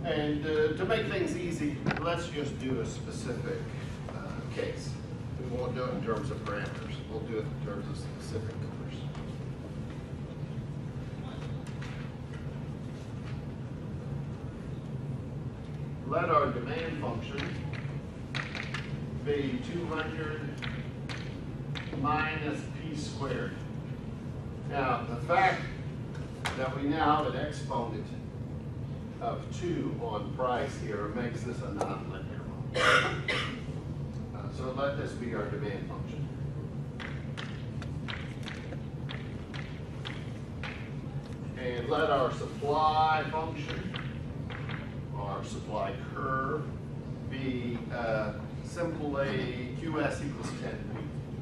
And to make things easy, let's just do a specific case. We won't do it in terms of parameters. We'll do it in terms of specific numbers. Let our demand function be 200 minus p squared. Now, the fact that we now have an exponent of 2 on price here makes this a nonlinear model. So let this be our demand function. And let our supply function, our supply curve, be simply QS equals 10p.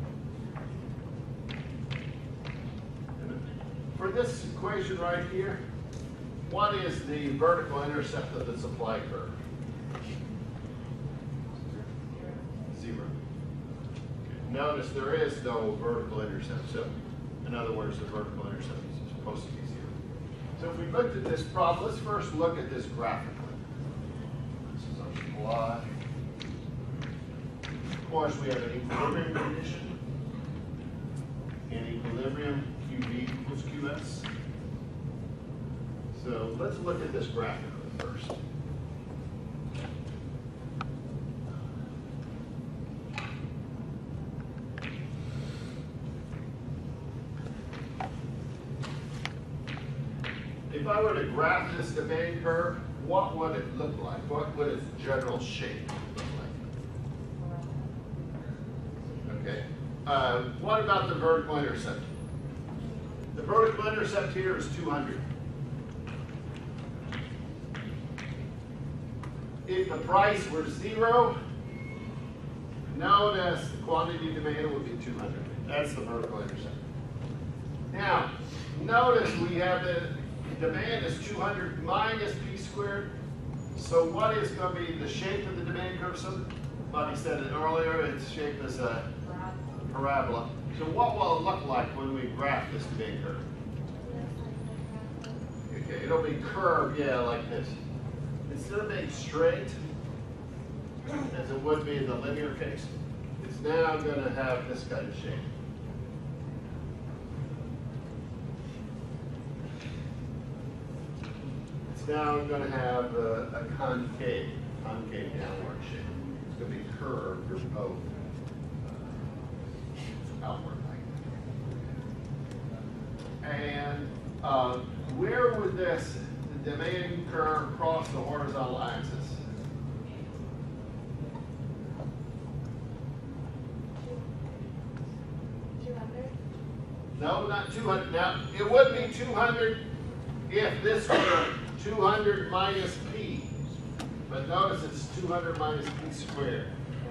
For this equation right here, what is the vertical intercept of the supply curve? 0. Notice there is no vertical intercept. So, in other words, the vertical intercept is supposed to be 0. So if we looked at this problem, let's first look at this graphically. This is our supply. Of course, we have an equilibrium condition. In equilibrium, QV equals QS. So let's look at this graphically first. If I were to graph this demand curve, what would it look like? What would its general shape look like? Okay. What about the vertical intercept? The vertical intercept here is 200. If the price were 0, notice the quantity demanded would be 200. That's the vertical intercept. Now, notice we have the demand is 200 minus p squared. So what is going to be the shape of the demand curve? Somebody said it earlier, its shape is a parabola. So what will it look like when we graph this demand curve? Okay, it'll be curved, yeah, like this. Instead of being straight, as it would be in the linear case, it's now going to have this kind of shape. It's now going to have a concave downward shape. It's going to be curved or both outward like that. And where would this demand curve cross the horizontal axis? No, not 200. Now, it would be 200 if this were 200 minus p. But notice it's 200 minus p squared.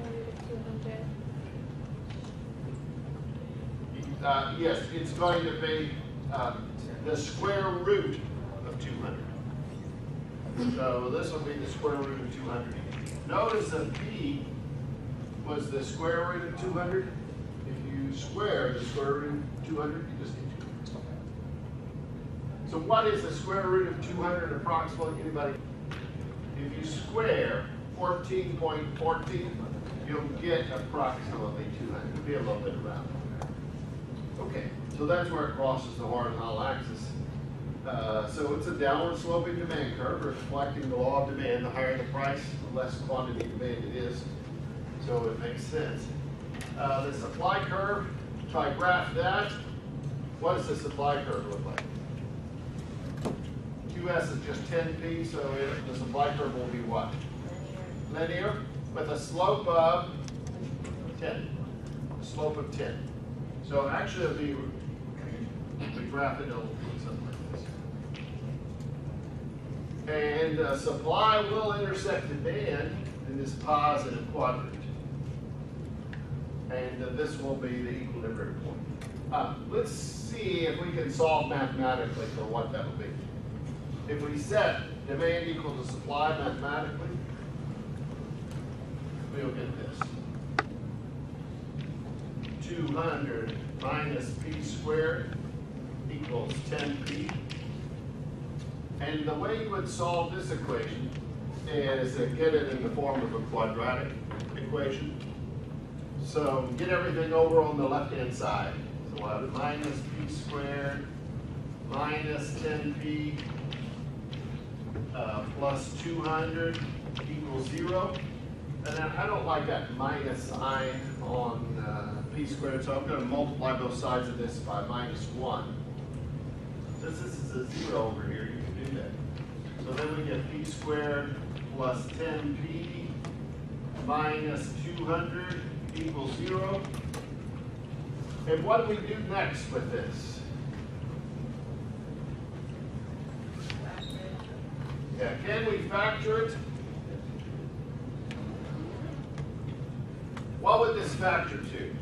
Yes, it's going to be the square root of 200. So this will be the square root of 200. Notice that p was the square root of 200. If you square the square root of 200, you just get 200. So what is the square root of 200 approximately? Anybody? If you square 14.14, you'll get approximately 200. It'll be a little bit around. Okay, so that's where it crosses the horizontal axis. So it's a downward sloping demand curve reflecting the law of demand. The higher the price, the less quantity demand it is. So it makes sense. The supply curve, if I graph that, what does the supply curve look like? QS is just 10p, so the supply curve will be what? Linear, with a slope of 10. A slope of 10. So actually it'll be, if we graph it, it'll look something like this. And supply will intersect demand in this positive quadrant. And this will be the equilibrium point. Let's see if we can solve mathematically for what that will be. If we set demand equal to supply mathematically, we'll get this. 200 minus p squared equals 10p. And the way you would solve this equation is to get it in the form of a quadratic equation. So get everything over on the left-hand side. So we'll have minus p squared minus 10p plus 200 equals 0. And then I don't like that minus sign on p squared, so I'm going to multiply both sides of this by minus 1. Since this is a 0 over here, you can do that. So then we get p squared plus 10p minus 200 equals 0. And what do we do next with this? Yeah, can we factor it? What would this factor to?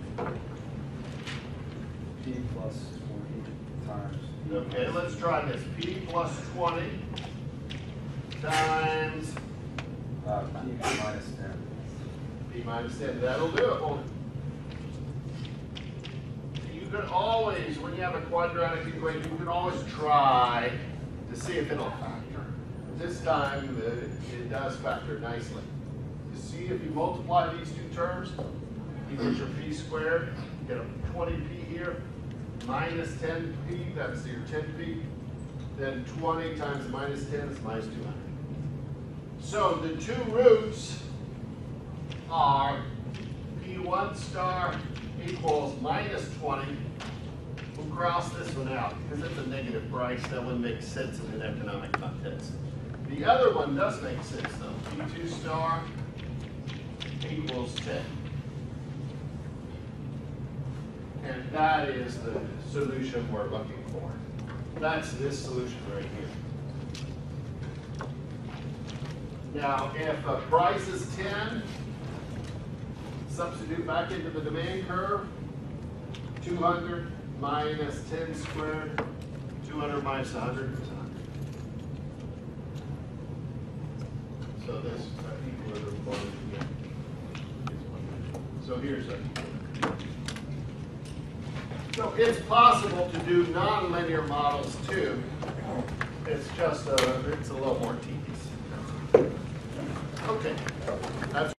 P plus 20 times. Okay, let's try this. P plus 20 times P minus 10. P minus 10. That'll do it, won't it? You can always, when you have a quadratic equation, you can always try to see if it'll factor. This time, it does factor nicely. You see, if you multiply these two terms, you get your p squared, you get a 20p here, minus 10p, that's your 10p, then 20 times minus 10 is minus 200. So the two roots are p1 star equals minus 20. We'll cross this one out because it's a negative price. That wouldn't make sense in an economic context. The other one does make sense though. P2 star equals 10. And that is the solution we're looking for. That's this solution right here. Now, if a price is 10, substitute back into the demand curve, 200 minus 10 squared, 200 minus 100 is 100. So this equilibrium formula again is 100. So here's a. So it's possible to do nonlinear models too. It's just it's a little more tedious. Okay. That's